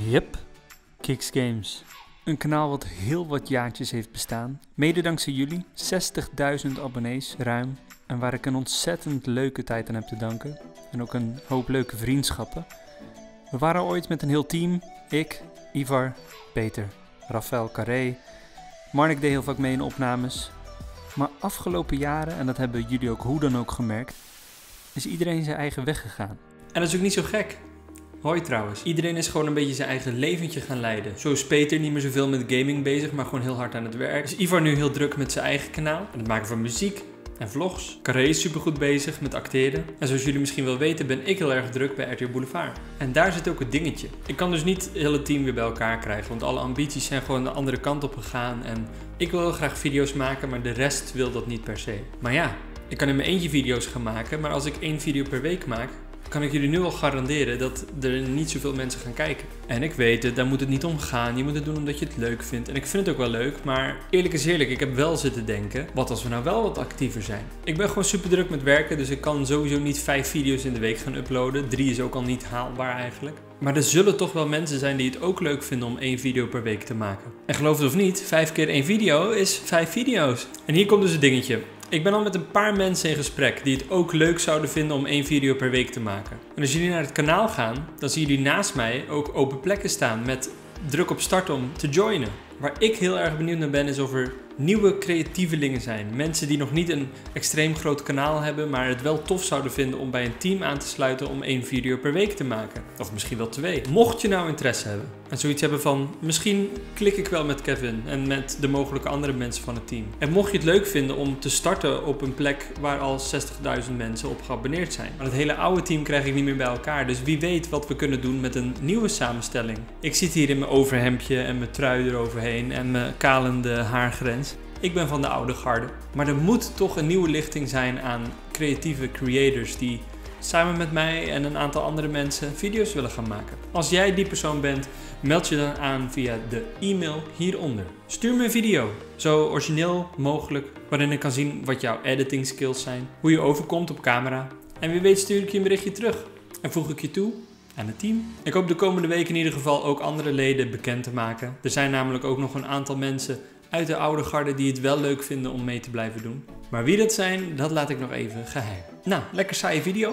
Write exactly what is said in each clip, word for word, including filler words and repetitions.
Yep, Kiks Games. Een kanaal wat heel wat jaartjes heeft bestaan. Mede dankzij jullie, zestigduizend abonnees ruim. En waar ik een ontzettend leuke tijd aan heb te danken. En ook een hoop leuke vriendschappen. We waren ooit met een heel team. Ik, Ivar, Peter, Rafael Carré. Marnik deed heel vaak mee in opnames. Maar afgelopen jaren, en dat hebben jullie ook hoe dan ook gemerkt, is iedereen zijn eigen weg gegaan. En dat is ook niet zo gek. Hoi trouwens. Iedereen is gewoon een beetje zijn eigen leventje gaan leiden. Zo is Peter niet meer zoveel met gaming bezig, maar gewoon heel hard aan het werk. Is Ivar nu heel druk met zijn eigen kanaal. En het maken van muziek en vlogs. Carré is supergoed bezig met acteren. En zoals jullie misschien wel weten ben ik heel erg druk bij R T L Boulevard. En daar zit ook het dingetje. Ik kan dus niet het hele team weer bij elkaar krijgen, want alle ambities zijn gewoon de andere kant op gegaan. En ik wil heel graag video's maken, maar de rest wil dat niet per se. Maar ja, ik kan in mijn eentje video's gaan maken, maar als ik één video per week maak, kan ik jullie nu al garanderen dat er niet zoveel mensen gaan kijken. En ik weet het, daar moet het niet om gaan. Je moet het doen omdat je het leuk vindt. En ik vind het ook wel leuk, maar eerlijk is eerlijk, ik heb wel zitten denken, wat als we nou wel wat actiever zijn? Ik ben gewoon super druk met werken, dus ik kan sowieso niet vijf video's in de week gaan uploaden. Drie is ook al niet haalbaar eigenlijk. Maar er zullen toch wel mensen zijn die het ook leuk vinden om één video per week te maken. En geloof het of niet, vijf keer één video is vijf video's. En hier komt dus het dingetje. Ik ben al met een paar mensen in gesprek die het ook leuk zouden vinden om één video per week te maken. En als jullie naar het kanaal gaan, dan zien jullie naast mij ook open plekken staan met druk op start om te joinen. Waar ik heel erg benieuwd naar ben is of er nieuwe creatievelingen zijn. Mensen die nog niet een extreem groot kanaal hebben, maar het wel tof zouden vinden om bij een team aan te sluiten om één video per week te maken. Of misschien wel twee. Mocht je nou interesse hebben en zoiets hebben van, misschien klik ik wel met Kevin en met de mogelijke andere mensen van het team. En mocht je het leuk vinden om te starten op een plek waar al zestigduizend mensen op geabonneerd zijn. Maar het hele oude team krijg ik niet meer bij elkaar, dus wie weet wat we kunnen doen met een nieuwe samenstelling. Ik zit hier in mijn overhemdje en mijn trui eroverheen en mijn kalende haargrens. Ik ben van de oude garde, maar er moet toch een nieuwe lichting zijn aan creatieve creators die samen met mij en een aantal andere mensen video's willen gaan maken. Als jij die persoon bent, meld je dan aan via de e-mail hieronder. Stuur me een video, zo origineel mogelijk, waarin ik kan zien wat jouw editing skills zijn, hoe je overkomt op camera. En wie weet stuur ik je een berichtje terug en voeg ik je toe aan het team. Ik hoop de komende weken in ieder geval ook andere leden bekend te maken. Er zijn namelijk ook nog een aantal mensen uit de oude garde die het wel leuk vinden om mee te blijven doen. Maar wie dat zijn, dat laat ik nog even geheim. Nou, lekker saaie video.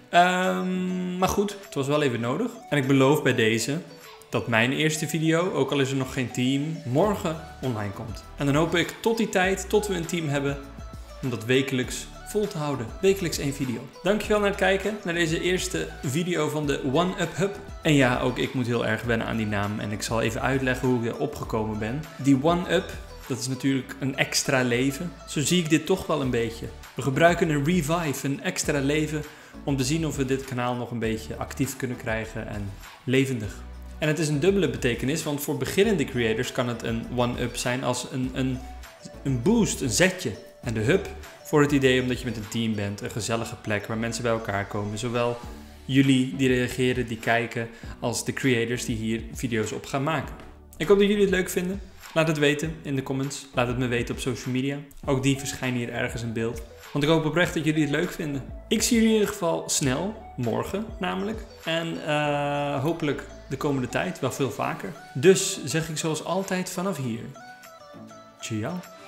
Um, maar goed, het was wel even nodig. En ik beloof bij deze dat mijn eerste video, ook al is er nog geen team, morgen online komt. En dan hoop ik tot die tijd, tot we een team hebben, om dat wekelijks vol te houden. Wekelijks één video. Dankjewel naar het kijken naar deze eerste video van de One Up Hub. En ja, ook ik moet heel erg wennen aan die naam en ik zal even uitleggen hoe ik erop gekomen ben. Die One Up, dat is natuurlijk een extra leven. Zo zie ik dit toch wel een beetje. We gebruiken een revive, een extra leven, om te zien of we dit kanaal nog een beetje actief kunnen krijgen en levendig. En het is een dubbele betekenis, want voor beginnende creators kan het een one-up zijn als een, een, een boost, een zetje. En de hub voor het idee omdat je met een team bent, een gezellige plek waar mensen bij elkaar komen. Zowel jullie die reageren, die kijken, als de creators die hier video's op gaan maken. Ik hoop dat jullie het leuk vinden. Laat het weten in de comments. Laat het me weten op social media. Ook die verschijnen hier ergens in beeld. Want ik hoop oprecht dat jullie het leuk vinden. Ik zie jullie in ieder geval snel, morgen namelijk. En uh, hopelijk de komende tijd wel veel vaker. Dus zeg ik zoals altijd vanaf hier. Ciao.